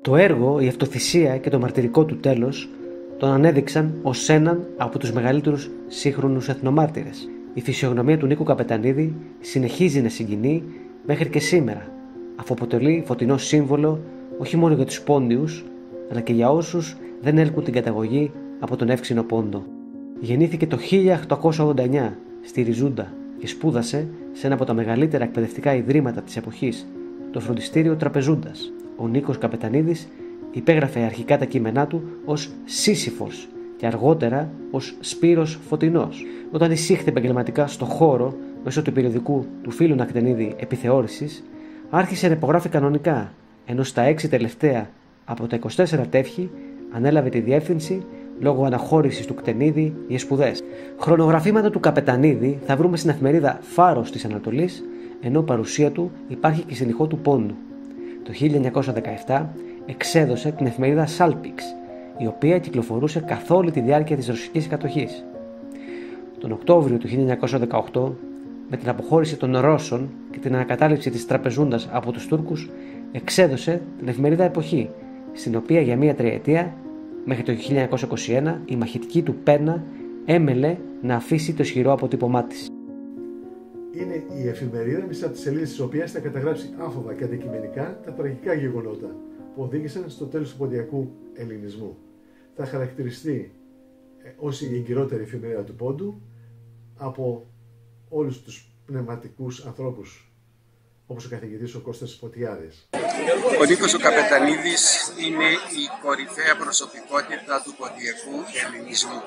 Το έργο, η αυτοθυσία και το μαρτυρικό του τέλος τον ανέδειξαν ως έναν από τους μεγαλύτερους σύγχρονους εθνομάρτυρες. Η φυσιογνωμία του Νίκου Καπετανίδη συνεχίζει να συγκινεί μέχρι και σήμερα, αφού αποτελεί φωτεινό σύμβολο όχι μόνο για τους πόντιους, αλλά και για όσους δεν έλκουν την καταγωγή από τον Εύξηνο Πόντο. Γεννήθηκε το 1889 στη Ριζούντα και σπούδασε σε ένα από τα μεγαλύτερα εκπαιδευτικά ιδρύματα της εποχής, το Φροντιστήριο Τραπεζούντας. Ο Νίκος Καπετανίδης υπέγραφε αρχικά τα κείμενά του ως Σύσυφος και αργότερα ως Σπύρος Φωτεινός. Όταν εισήχθη επαγγελματικά στο χώρο μέσω του περιοδικού του φίλου Νακτενίδη Επιθεώρησης, άρχισε να υπογράφει κανονικά, ενώ στα 6 τελευταία από τα 24 τεύχη ανέλαβε τη διεύθυνση λόγω αναχώρησης του Κτενίδη για σπουδές. Χρονογραφήματα του Καπετανίδη θα βρούμε στην εφημερίδα Φάρος της Ανατολής, ενώ παρουσία του υπάρχει και στην Ηχό του Πόντου. Το 1917 εξέδωσε την εφημερίδα Σάλπιξ, η οποία κυκλοφορούσε καθ' όλη τη διάρκεια της ρωσικής κατοχής. Τον Οκτώβριο του 1918, με την αποχώρηση των Ρώσων και την ανακατάληψη της Τραπεζούντας από τους Τούρκους, εξέδωσε την εφημερίδα Εποχή, στην οποία για μία τριετία, μέχρι το 1921, η μαχητική του πένα έμελε να αφήσει το ισχυρό αποτύπωμά της. Είναι η εφημερίδα, μέσα από τις σελίδες της οποίας θα καταγράψει άφοβα και αντικειμενικά τα τραγικά γεγονότα που οδήγησαν στο τέλος του ποντιακού ελληνισμού. Θα χαρακτηριστεί ως η εγκυρότερη εφημερίδα του Πόντου από όλους τους πνευματικούς ανθρώπους, όπως ο καθηγητής ο Κώστας Φωτιάδης. Ο Νίκος ο Καπετανίδης είναι η κορυφαία προσωπικότητα του ποντιακού ελληνισμού.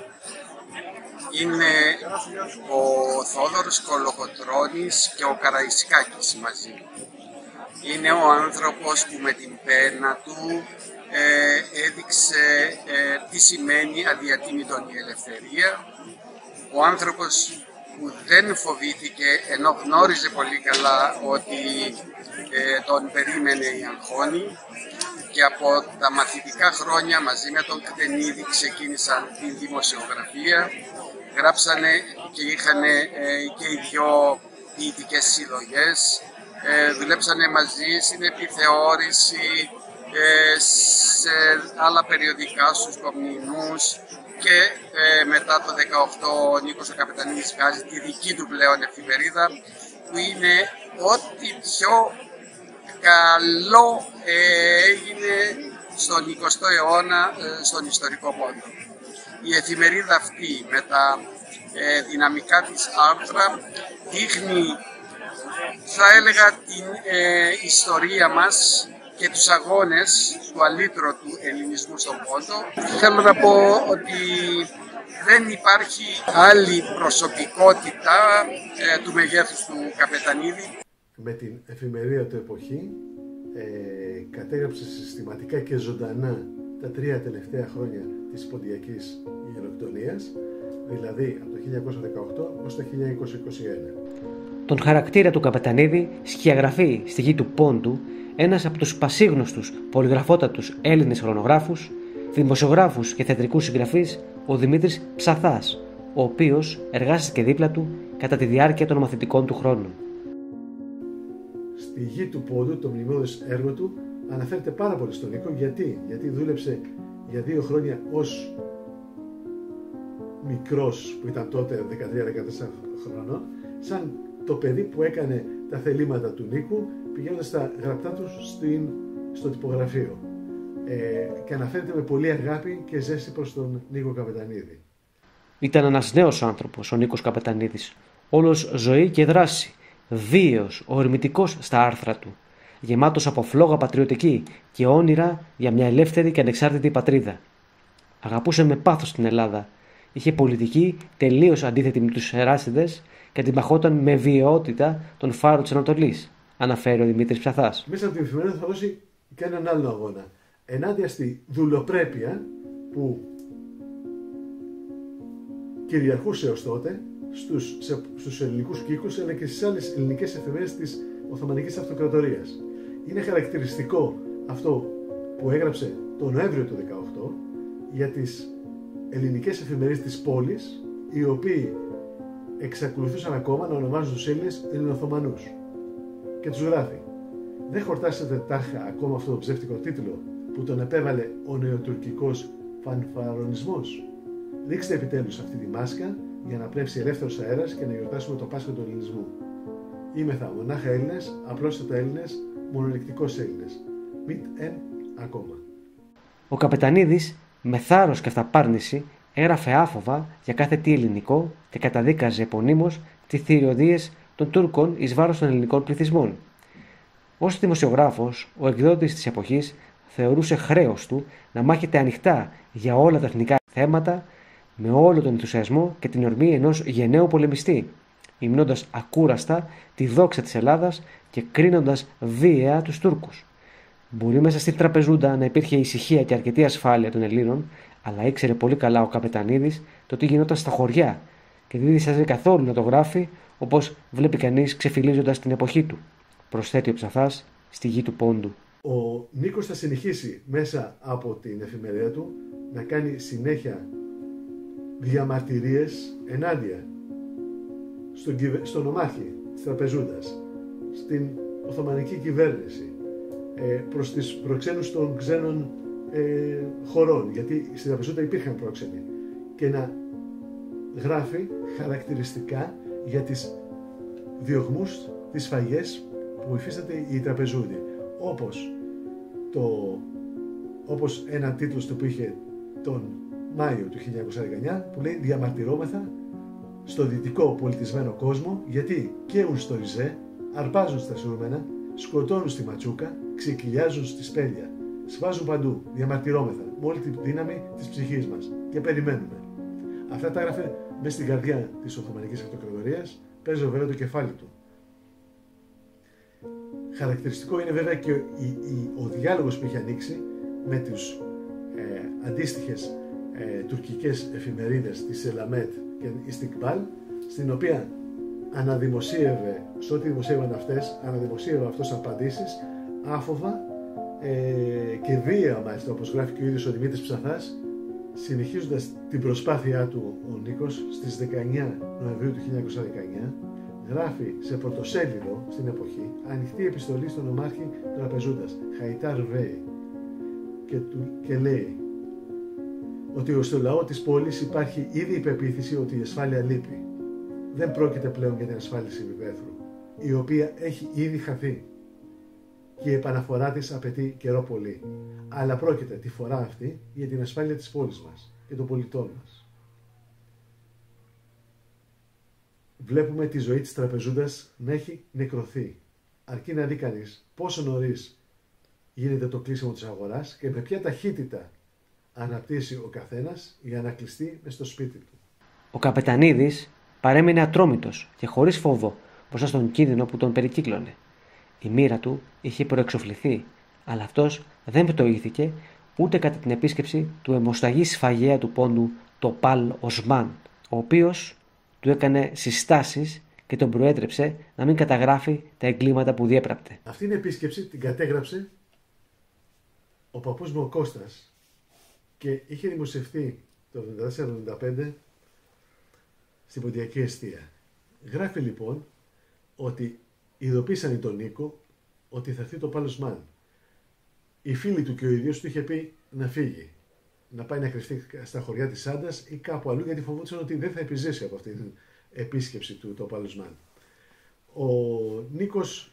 Είναι ο Θόδωρος Κολοκοτρώνης και ο Καραϊσκάκης μαζί. Είναι ο άνθρωπος που με την πένα του έδειξε τι σημαίνει αδιατίμητον η ελευθερία. Ο άνθρωπος που δεν φοβήθηκε, ενώ γνώριζε πολύ καλά ότι τον περίμενε η αγχώνη, και από τα μαθητικά χρόνια μαζί με τον Κτενίδη ξεκίνησαν την δημοσιογραφία, γράψανε και είχαν και οι δυο ποιητικές συλλογές, δουλέψανε μαζί στην επιθεώρηση, σε άλλα περιοδικά στους Κομνηνούς, και μετά το 18 ο Νίκος ο Καπετανίδης βγάζει τη δική του πλέον εφημερίδα, που είναι ό,τι πιο καλό έγινε στον 20ο αιώνα στον ιστορικό Πόντο. Η εφημερίδα αυτή με τα δυναμικά της άρθρα δείχνει, θα έλεγα, την ιστορία μας και τους αγώνες του αλήτρωτου ελληνισμού στον Πόντο. Θέλω να πω ότι δεν υπάρχει άλλη προσωπικότητα του μεγέθους του Καπετανίδη. Με την εφημερίδα του Εποχή κατέγραψε συστηματικά και ζωντανά τα 3 τελευταία χρόνια της ποντιακής γενοκτονίας, δηλαδή από το 1918 ως το 1921. Τον χαρακτήρα του Καπετανίδη σκιαγραφεί στη γη του Πόντου ένας από τους πασίγνωστους πολυγραφότατους Έλληνες χρονογράφους, δημοσιογράφους και θεατρικούς συγγραφείς, ο Δημήτρης Ψαθάς, ο οποίος εργάστηκε δίπλα του κατά τη διάρκεια των μαθητικών του χρόνων. Στη γη του Πόντου, το μνημειώδες έργο του, αναφέρεται πάρα πολύ στον Νίκο. Γιατί δούλεψε για 2 χρόνια ως μικρός, που ήταν τότε 13-14 χρονών, σαν το παιδί που έκανε τα θελήματα του Νίκου, πηγαίνοντας στα γραπτά του στο τυπογραφείο. Και αναφέρεται με πολύ αγάπη και ζέστη προς τον Νίκο Καπετανίδη. Ήταν ένας νέος άνθρωπος ο Νίκος Καπετανίδης, όλος ζωή και δράση, βίαιος, ορμητικός στα άρθρα του, γεμάτος από φλόγα πατριωτική και όνειρα για μια ελεύθερη και ανεξάρτητη πατρίδα. Αγαπούσε με πάθος την Ελλάδα, είχε πολιτική τελείως αντίθετη με τους Εράσιδες και αντιμαχόταν με βιαιότητα τον Φάρο της Ανατολής, αναφέρει ο Δημήτρης Ψαθάς. Μέσα από την εφημερίδα θα δώσει και έναν άλλο αγώνα, ενάντια στη δουλοπρέπεια που κυριαρχούσε ως τότε στους ελληνικούς κύκλους, αλλά και στις άλλες ελληνικές εφημερίδες της Οθωμανικής Αυτοκρατορίας. Είναι χαρακτηριστικό αυτό που έγραψε τον Νοέμβριο του 18 για τις ελληνικές εφημερίδες της πόλης, οι οποίοι εξακολουθούσαν ακόμα να ονομάζουν τους Έλληνες Ελληνοοθωμανούς. Και τους γράφει: δεν χορτάσετε τάχα ακόμα αυτό το ψεύτικο τίτλο που τον επέβαλε ο νεοτουρκικός φανφαρονισμός? Ρίξτε επιτέλους αυτή τη μάσκα για να πνεύσει ελεύθερος αέρας και να γιορτάσουμε το Πάσχα του ελληνισμού. Είμεθα μονάχα Έλληνες, απλώς Έλληνες, μονολεκτικός Έλληνες. Μητ εν ακόμα. Ο Καπετανίδης, με θάρρος και αυταπάρνηση, έγραφε άφοβα για κάθε τι ελληνικό και καταδίκαζε επωνύμως τις θηριωδίες των Τούρκων εις βάρος των ελληνικών πληθυσμών. Ως δημοσιογράφος, ο εκδότης της εποχής θεωρούσε χρέος του να μάχεται ανοιχτά για όλα τα εθνικά θέματα με όλο τον ενθουσιασμό και την ορμή ενός γενναίου πολεμιστή, υμνώντας ακούραστα τη δόξα της Ελλάδας και κρίνοντας βίαια τους Τούρκους. Μπορεί μέσα στη τραπεζούντα να υπήρχε ησυχία και αρκετή ασφάλεια των Ελλήνων, αλλά ήξερε πολύ καλά ο Καπετανίδης το τι γινόταν στα χωριά και δεν διστάζει καθόλου να το γράφει όπως βλέπει κανείς ξεφυλίζοντας την εποχή του, προσθέτει ο Ψαθάς στη γη του πόντου. Ο Νίκος θα συνεχίσει μέσα από την εφημερίδα του να κάνει συνέχεια διαμαρτυρίες ενάντια στον ομάρχη της Τραπεζούντας, στην Οθωμανική κυβέρνηση, προς τις προξένους των ξένων χωρών, γιατί στην Τραπεζούντα υπήρχαν πρόξενοι, και να γράφει χαρακτηριστικά για τις διωγμούς, τις σφαγές που υφίσταται οι Τραπεζούντοι, όπως ένα τίτλος που είχε τον Μάιο του 1919 που λέει «Διαμαρτυρόμεθα στο δυτικό πολιτισμένο κόσμο γιατί καίουν στο Ριζέ, αρπάζουν στα Σούρμενα, σκοτώνουν στη Ματσούκα, ξεκυλιάζουν στη Σπέλια, σφάζουν παντού, διαμαρτυρόμεθα με όλη τη δύναμη της ψυχής μας και περιμένουμε». Αυτά τα έγραφε μέσα στην καρδιά της Οθωμανικής Αυτοκρατορίας, παίζει βέβαια το κεφάλι του. Χαρακτηριστικό είναι βέβαια και ο διάλογος που είχε ανοίξει με τους αντίστοιχες τουρκικές εφημερίδες της Ελαμέτ και Ιστικμπάλ, στην οποία αναδημοσίευε, σε ό,τι δημοσίευαν αυτές, αναδημοσίευε αυτός απαντήσεις άφοβα και βία, μάλιστα, όπως γράφει και ο ίδιος ο Δημήτρης Ψαθάς, συνεχίζοντας την προσπάθειά του ο Νίκος στις 19 Νοεμβρίου του 1919, γράφει σε πρωτοσέλιδο στην εποχή ανοιχτή επιστολή στον ομάρχη Τραπεζούντας, Χαϊτάρ Βέη, και λέει ότι στο λαό της πόλης υπάρχει ήδη η πεποίθηση ότι η ασφάλεια λείπει. Δεν πρόκειται πλέον για την ασφάλιση υπαίθρου, η οποία έχει ήδη χαθεί και η επαναφορά της απαιτεί καιρό πολύ. Αλλά πρόκειται τη φορά αυτή για την ασφάλεια της πόλης μας και των πολιτών μας. Βλέπουμε τη ζωή της Τραπεζούντας να έχει νεκρωθεί. Αρκεί να δει κανείς πόσο νωρίς γίνεται το κλείσιμο της αγοράς και με ποια ταχύτητα αναπτύσσει ο καθένας για να κλειστεί μες στο σπίτι του. Ο Καπετανίδης παρέμεινε ατρόμητος και χωρίς φόβο μπροστά στον κίνδυνο που τον περικύκλωνε. Η μοίρα του είχε προεξοφληθεί, αλλά αυτός δεν πτωήθηκε ούτε κατά την επίσκεψη του αιμοσταγή σφαγέα του πόντου, το Παλ Οσμάν, ο οποίος του έκανε συστάσεις και τον προέτρεψε να μην καταγράφει τα εγκλήματα που διέπραπτε. Αυτή την επίσκεψη την κατέγραψε ο παππούς μου ο Κώστας και είχε δημοσιευτεί το 1974-1975 στην Ποντιακή Εστία. Γράφει λοιπόν ότι ειδοποίησαν τον Νίκο ότι θα έρθει το Παλ Οσμάν. Οι φίλοι του και ο ίδιος του είχε πει να φύγει, να πάει να κρυφτεί στα χωριά της Σάντας ή κάπου αλλού, γιατί φοβόντουσαν ότι δεν θα επιζήσει από αυτή την επίσκεψη του το Παλ Οσμάν. Ο Νίκος,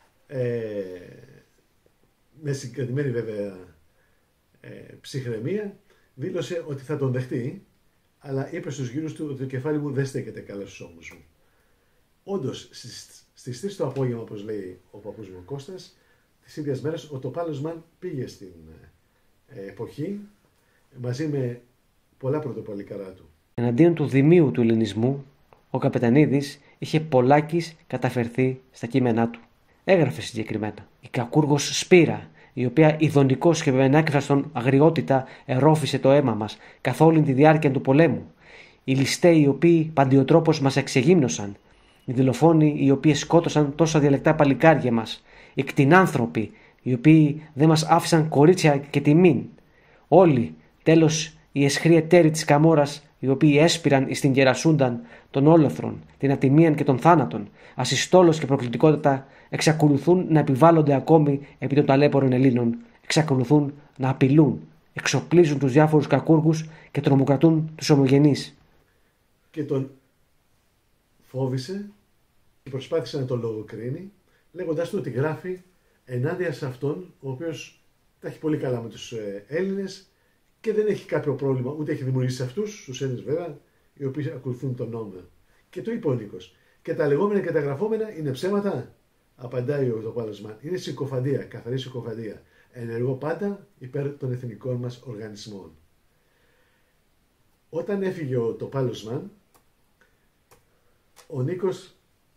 με συγκρατημένη βέβαια ψυχραιμία, δήλωσε ότι θα τον δεχτεί, αλλά είπε στους γύρους του ότι το κεφάλι μου δεν στέκεται καλά στους ώμους μου. Όντως, στις 3 το απόγευμα, όπως λέει ο παππούς μου ο Κώστας, της ίδιας μέρας, ο το Παλ Οσμάν πήγε στην εποχή μαζί με πολλά πρωτοπαλικαρά του. Εναντίον του δημίου του ελληνισμού, ο Καπετανίδης είχε πολλάκις καταφερθεί στα κείμενά του. Έγραφε συγκεκριμένα: «Η κακούργος Σπύρα, η οποία ειδονικός και με ανάκεφαστον αγριότητα ερόφησε το αίμα μας καθ' όλη τη διάρκεια του πολέμου. Οι ληστέοι οι οποίοι παντιοτρόπως μας εξεγύμνωσαν. Οι δολοφόνοι οι οποίοι σκότωσαν τόσα διαλεκτά παλικάρια μας. Οι κτηνάνθρωποι οι οποίοι δεν μας άφησαν κορίτσια και τιμήν. Όλοι, τέλος, οι αισχροί εταίροι της Καμόρας, οι οποίοι έσπηραν εις την Γερασούνταν των όλοθρων, την ατιμίαν και των θάνατων, ασυστόλος και προκλητικότητα, εξακολουθούν να επιβάλλονται ακόμη επί των ταλέπορων Ελλήνων, εξακολουθούν να απειλούν, εξοπλίζουν τους διάφορους κακούργους και τρομοκρατούν τους ομογενείς. Και τον φόβησε και προσπάθησε να τον λογοκρίνει, λέγοντάς του ότι γράφει ενάντια σε αυτόν, ο οποίος τα έχει πολύ καλά με τους Έλληνες και δεν έχει κάποιο πρόβλημα, ούτε έχει δημιουργήσει αυτούς, τους Έλληνες βέβαια, οι οποίοι ακολουθούν τον νόμο. Και του είπε ο Νίκος, και τα λεγόμενα και τα γραφόμενα είναι ψέματα. Απαντάει ο Πάλος-Μαν, είναι συκοφαντία, καθαρή συκοφαντία. Ενεργώ πάντα υπέρ των εθνικών μας οργανισμών. Όταν έφυγε το Πάλος-Μαν, ο Νίκος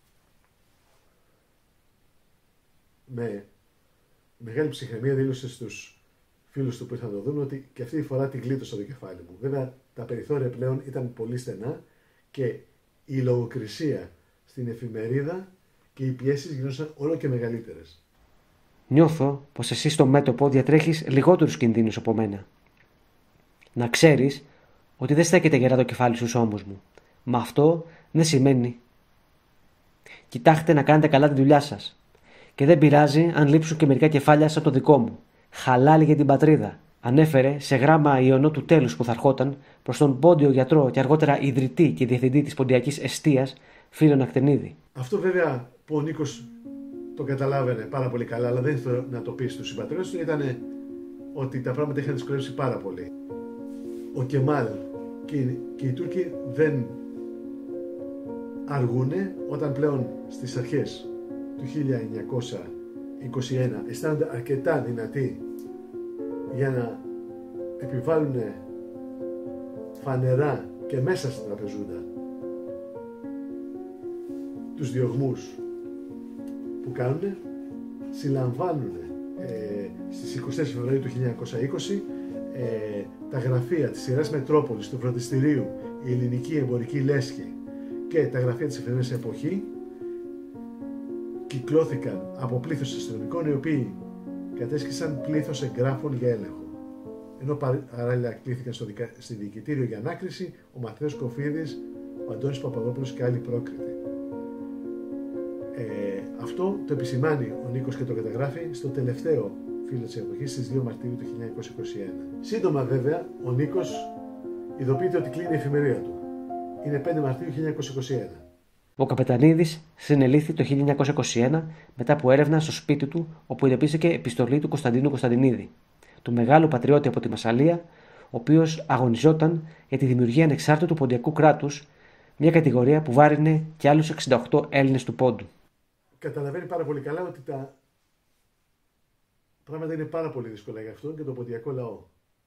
με μεγάλη ψυχραιμία δήλωσε στους φίλους του που ήρθαν να το δουν ότι και αυτή τη φορά την γλίτωσα το κεφάλι μου. Βέβαια τα περιθώρια πλέον ήταν πολύ στενά και η λογοκρισία στην εφημερίδα και οι πιέσεις γινόταν όλο και μεγαλύτερες. Νιώθω πως εσύ στο μέτωπο διατρέχεις λιγότερους κινδύνους από μένα. Να ξέρεις ότι δεν στέκεται γερά το κεφάλι στους ώμους μου. Μα αυτό δεν σημαίνει. Κοιτάξτε να κάνετε καλά τη δουλειά σας. Και δεν πειράζει αν λείψουν και μερικά κεφάλια σαν το δικό μου. Χαλάλι για την πατρίδα. Ανέφερε σε γράμμα Ιωνό του τέλους που θα ερχόταν προς τον πόντιο γιατρό και αργότερα ιδρυτή και διευθυντή της ποντιακής εστίας, Φίλον Ακτενίδη. Αυτό βέβαια που ο Νίκος το καταλάβαινε πάρα πολύ καλά, αλλά δεν ήθελε να το πει στους συμπατριώτες του, ήταν ότι τα πράγματα είχαν δυσκολεύσει πάρα πολύ. Ο Κεμάλ και οι Τούρκοι δεν αργούνε όταν πλέον στις αρχές του 1921 αισθάνονται αρκετά δυνατοί για να επιβάλλουν φανερά και μέσα στην τραπεζούντα τους διωγμούς που κάνουν, συλλαμβάνουν στις 24 Φεβρουαρίου του 1920 τα γραφεία της Ιεράς Μετρόπολης, του Φροντιστηρίου, η Ελληνική Εμπορική Λέσχη και τα γραφεία της Εφημερίδας Εποχή κυκλώθηκαν από πλήθος αστυνομικών οι οποίοι κατέσχισαν πλήθος εγγράφων για έλεγχο. Ενώ παράλληλα κλήθηκαν στη διοικητήριο για ανάκριση ο Μαθαίος Κοφίδης, ο Αντώνης Παπαδόπουλος και άλλοι πρόκριτοι. Αυτό το επισημάνει ο Νίκος και το καταγράφει στο τελευταίο Φίλο της Εποχής στις 2 Μαρτίου του 1921. Σύντομα βέβαια ο Νίκος ειδοποιείται ότι κλείνει η εφημερίδα του. Είναι 5 Μαρτίου 1921. Ο Καπετανίδης συνελήφθη το 1921 μετά από έρευνα στο σπίτι του, όπου ειδοποιήθηκε επιστολή του Κωνσταντίνου Κωνσταντινίδη, του μεγάλου πατριώτη από τη Μασσαλία, ο οποίος αγωνιζόταν για τη δημιουργία ανεξάρτητου ποντιακού κράτους, μια κατηγορία που βάρινε και άλλους 68 Έλληνες του Πόντου. Καταλαβαίνει πάρα πολύ καλά ότι τα πράγματα είναι πάρα πολύ δύσκολα για αυτόν και τον ποντιακό λαό.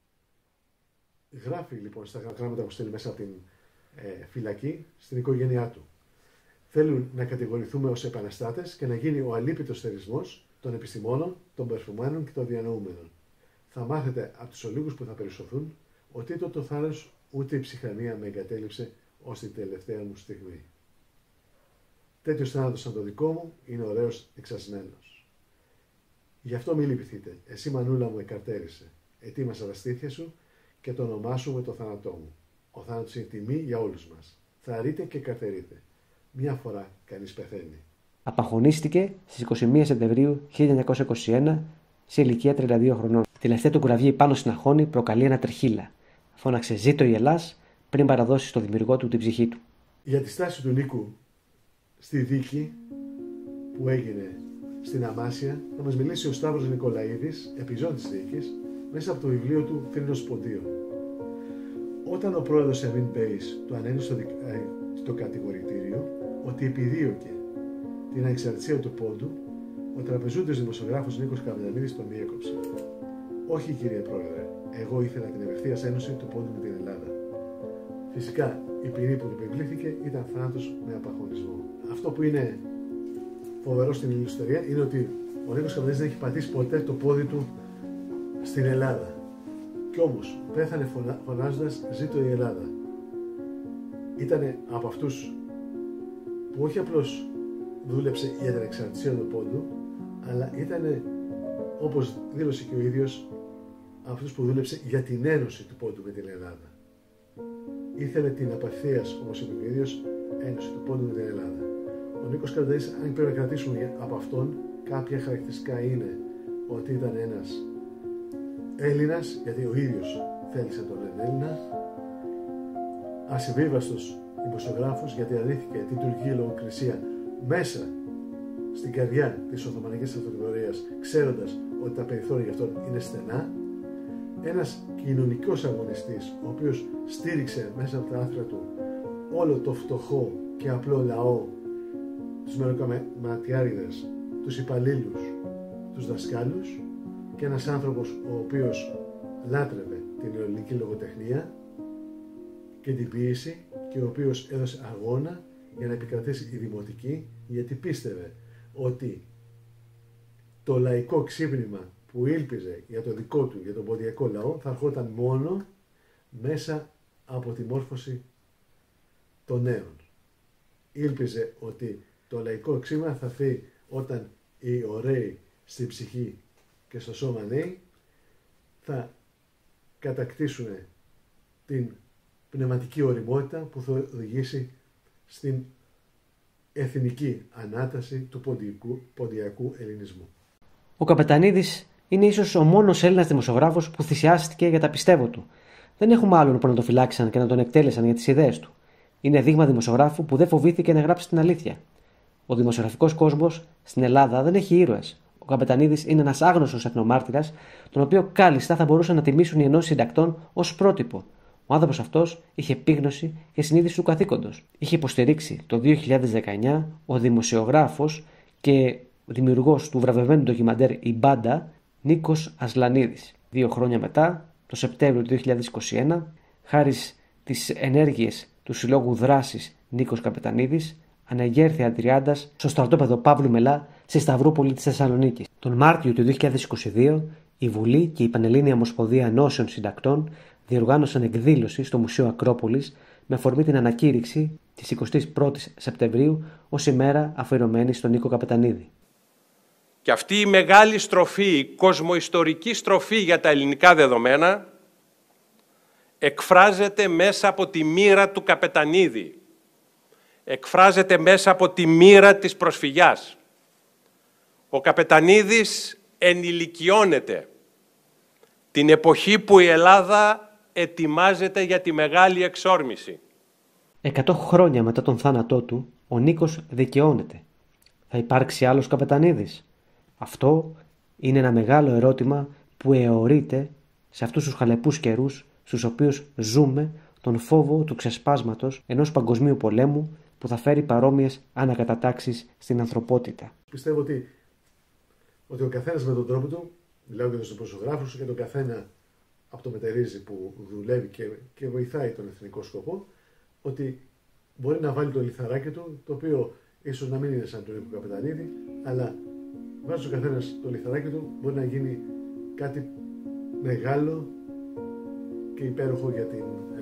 Γράφει λοιπόν στα γράμματα που στέλνει μέσα από την φυλακή στην οικογένειά του. Θέλουν να κατηγορηθούμε ως επαναστάτες και να γίνει ο αλίπητος θερισμός των επιστημόνων, των περφουμένων και των διανοούμενων. Θα μάθετε από τους ολίγους που θα περισσωθούν ότι ούτε το θάρρος ούτε η ψυχραιμία με εγκατέλειψε ως την τελευταία μου στιγμή. Τέτοιος θάνατος σαν το δικό μου είναι ωραίος εξασμένος. Γι' αυτό μη λυπηθείτε. Εσύ μανούλα μου εκαρτέρισε. Ετοίμασα τα στήθια σου και το όνομά σου με το θάνατό μου. Ο θάνατος είναι τιμή για όλους μας. Θαρρείτε και καρτερείτε. Μια φορά κανείς πεθαίνει. Απαγχωνίστηκε στις 21 Σεπτεμβρίου 1921 σε ηλικία 32 χρονών. Τη τελευταία του κραυγή πάνω στην αχώνη προκαλεί ένα τριχύλα. Φώναξε «Ζήτω η Ελλάς» πριν παραδώσει στο δημιουργό του την ψυχή του. Για τη στάση του Νίκου στη δίκη που έγινε στην Αμάσια θα μας μιλήσει ο Σταύρος Νικολαίδης, επιζώντης της δίκης, μέσα από το βιβλίο του «Θρήνος Ποντίων». Όταν ο πρόεδρος Εμίν Μπέης το ανένει στο κατηγορητήριο ότι επιδίωκε την ανεξαρτησία του Πόντου, ο τραπεζούντος δημοσιογράφος Νίκος Καπετανίδης τον διέκοψε. «Όχι, κύριε Πρόεδρε, εγώ ήθελα την ευθείας ένωση του Πόντου με την Ελλάδα». Φυσικά, η ποινή που του επιβλήθηκε ήταν θάνατος με απαγχωνισμό. Αυτό που είναι φοβερό στην ιστορία είναι ότι ο Νίκος Καπετανίδης δεν έχει πατήσει ποτέ το πόδι του στην Ελλάδα. Κι όμως πέθανε φωνάζοντας «Ζήτω η Ελλάδα». Ήτανε από αυτούς που όχι απλώς δούλεψε για την εξαρτησία του Πόντου, αλλά ήτανε, όπως δήλωσε και ο ίδιος, αυτούς που δούλεψε για την ένωση του Πόντου με την Ελλάδα. Ήθελε την απευθείας, όπως είπε ο ίδιος, ένωση του Πόντου με την Ελλάδα. Ο Νίκος Καπετανίδης, αν πρέπει να κρατήσουμε από αυτόν, κάποια χαρακτηριστικά είναι ότι ήταν ένας Έλληνας, γιατί ο ίδιος θέλησε να τον λένε Έλληνα, ασυμβίβαστος δημοσιογράφος, γιατί αρνήθηκε την τουρκική λογοκρισία μέσα στην καρδιά της Οθωμανικής Αυτοκρατορίας, ξέροντας ότι τα περιθώρια για αυτόν είναι στενά. Ένας κοινωνικός αγωνιστής, ο οποίος στήριξε μέσα από τα άθρα του όλο το φτωχό και απλό λαό, τους μεροκαματιάριδες, τους υπαλλήλους, τους δασκάλους, και ένας άνθρωπος ο οποίος λάτρευε την ελληνική λογοτεχνία και την ποίηση και ο οποίος έδωσε αγώνα για να επικρατήσει η δημοτική, γιατί πίστευε ότι το λαϊκό ξύπνημα που ήλπιζε για το δικό του, για τον ποντιακό λαό, θα ερχόταν μόνο μέσα από τη μόρφωση των νέων. Ήλπιζε ότι το λαϊκό ξύπνημα θα έρθει όταν οι ωραίοι στην ψυχή και στο σώμα νέοι θα κατακτήσουν την πνευματική ωριμότητα που θα οδηγήσει στην εθνική ανάταση του ποντιακού ελληνισμού. Ο Καπετανίδης είναι ίσως ο μόνος Έλληνας δημοσιογράφος που θυσιάστηκε για τα πιστεύω του. Δεν έχουμε άλλον που να τον φυλάξαν και να τον εκτέλεσαν για τις ιδέες του. Είναι δείγμα δημοσιογράφου που δεν φοβήθηκε να γράψει την αλήθεια. Ο δημοσιογραφικός κόσμος στην Ελλάδα δεν έχει ήρωες. Ο Καπετανίδης είναι ένας άγνωστος εθνομάρτυρας, τον οποίο κάλλιστα θα μπορούσαν να τιμήσουν οι ενώσεις συντακτών ως πρότυπο. Ο άνθρωπος αυτός είχε επίγνωση και συνείδηση του καθήκοντος. Είχε υποστηρίξει το 2019 ο δημοσιογράφος και δημιουργός του βραβευμένου ντοκιμαντέρ «Η Μπάντα» Νίκος Ασλανίδης. 2 χρόνια μετά, το Σεπτέμβριο του 2021, χάρη στις ενέργειες του Συλλόγου Δράσης Νίκος Καπετανίδης, ανεγέρθη αντριάντας στο στρατόπεδο Παύλου Μελά στη Σταυρούπολη της Θεσσαλονίκης. Τον Μάρτιο του 2022, η Βουλή και η Πανελλήνια Ομοσπονδία Ενώσεων Συντακτών διοργάνωσαν εκδήλωση στο Μουσείο Ακρόπολης με αφορμή την ανακήρυξη της 21ης Σεπτεμβρίου ως ημέρα αφιερωμένη στον Νίκο Καπετανίδη. Και αυτή η μεγάλη στροφή, η κοσμοϊστορική στροφή για τα ελληνικά δεδομένα, εκφράζεται μέσα από τη μοίρα του Καπετανίδη. Εκφράζεται μέσα από τη μοίρα της προσφυγιάς. Ο Καπετανίδης ενηλικιώνεται την εποχή που η Ελλάδα ετοιμάζεται για τη μεγάλη εξόρμηση. 100 χρόνια μετά τον θάνατό του, ο Νίκος δικαιώνεται. Θα υπάρξει άλλος Καπετανίδης? Αυτό είναι ένα μεγάλο ερώτημα που αιωρείται σε αυτούς τους χαλεπούς καιρούς στους οποίους ζούμε τον φόβο του ξεσπάσματος ενός παγκοσμίου πολέμου που θα φέρει παρόμοιες ανακατατάξεις στην ανθρωπότητα. Πιστεύω ότι ο καθένας με τον τρόπο του, μιλάω και τους δημοσιογράφους, και τον καθένα από το μετερίζει που δουλεύει και βοηθάει τον εθνικό σκοπό, ότι μπορεί να βάλει το λιθαράκι του, το οποίο ίσως να μην είναι σαν τον Νίκο Καπετανίδη, αλλά βάζει ο καθένας το λιθαράκι του, μπορεί να γίνει κάτι μεγάλο και υπέροχο για την